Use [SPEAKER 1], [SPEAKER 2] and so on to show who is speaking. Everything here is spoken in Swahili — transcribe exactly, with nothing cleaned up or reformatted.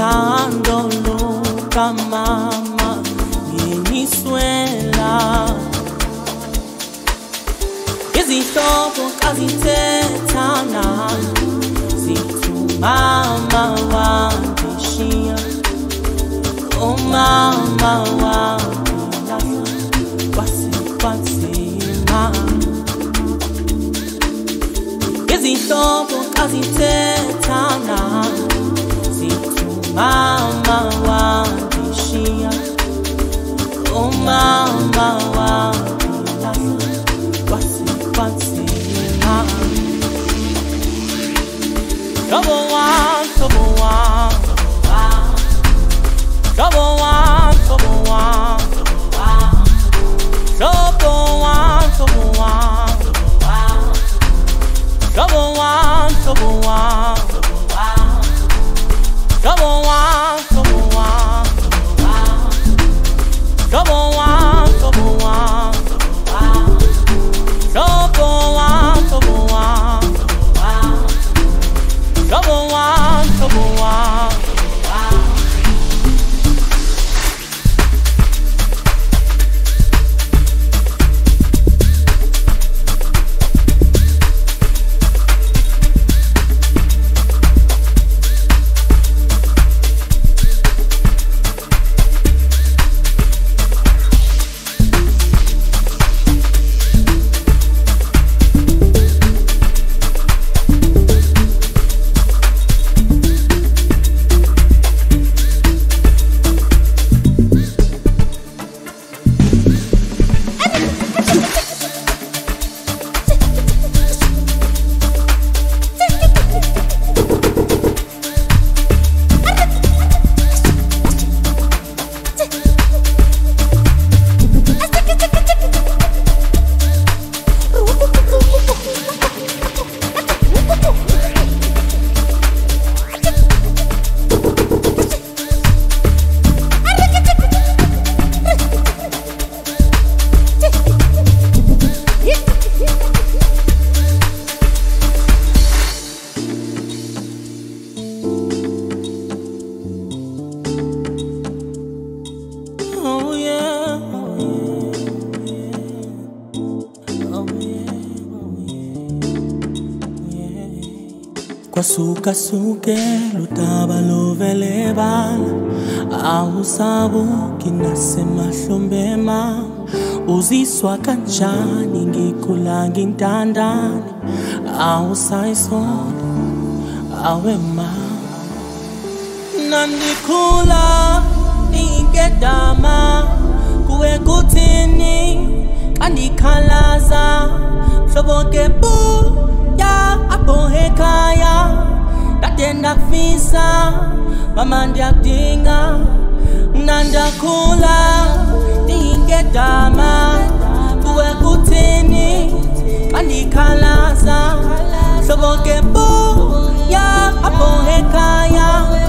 [SPEAKER 1] Tando kama mama Venezuela Izihlobo kazithetana Zithi mama wandishiya Oh mama wandilahla Kwasikwanzima Izihlobo kazithetana Zithi mama wandishiya Oh mama wandilahla Kwasikwanzima Trouble one, trouble one Trouble one, trouble one Trouble one, trouble one Trouble one, trouble one Trouble one, trouble one Trouble one, trouble one Trouble one, trouble one Trouble one, trouble one Kwasuka suke lutaba lovelebala Awusabuki nasemahlombe Uziswa kanjani ngikhula ngintandane Awusayisonda awe ma Nandikhula ingedama Kuwe kuthini kandikhalaza Hloboke bu ya abohekaya Dadenda fisa mama ndiyakudinga Nandakhula ingedama Kuwe kuthini kandikhalaza Hloboke bu ya abohekaya